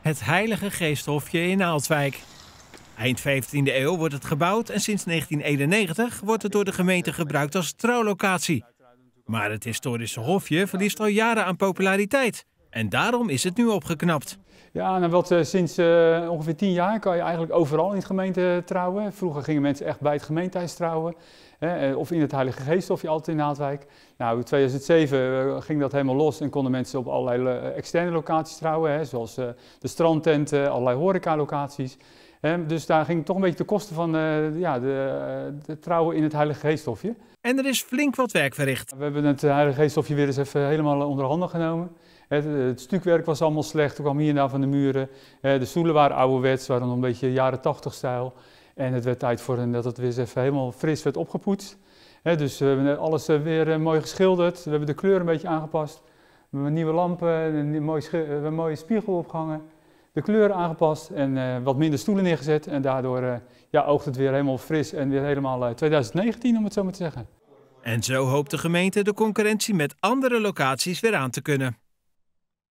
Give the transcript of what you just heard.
Het Heilige Geesthofje in Aalswijk. Eind 15e eeuw wordt het gebouwd en sinds 1991 wordt het door de gemeente gebruikt als trouwlocatie. Maar het historische hofje verliest al jaren aan populariteit. En daarom is het nu opgeknapt. Ja, nou sinds ongeveer 10 jaar kan je eigenlijk overal in de gemeente trouwen. Vroeger gingen mensen echt bij het gemeentehuis trouwen. Of in het Heilige Geesthofje altijd in Naaldwijk. Nou, in 2007 ging dat helemaal los en konden mensen op allerlei externe locaties trouwen. Zoals de strandtenten, allerlei horecalocaties. Dus daar ging toch een beetje de kosten van de trouwen in het Heilige Geesthofje. En er is flink wat werk verricht. We hebben het Heilige Geesthofje weer eens even helemaal onder handen genomen. Het stukwerk was allemaal slecht, er kwam hier en daar van de muren. De stoelen waren ouderwets, waren nog een beetje jaren 80 stijl. En het werd tijd voor dat het weer eens even helemaal fris werd opgepoetst. Dus we hebben alles weer mooi geschilderd. We hebben de kleur een beetje aangepast. We hebben nieuwe lampen, een mooie spiegel opgehangen. De kleur aangepast en wat minder stoelen neergezet. En daardoor oogt het weer helemaal fris en weer helemaal 2019, om het zo maar te zeggen. En zo hoopt de gemeente de concurrentie met andere locaties weer aan te kunnen.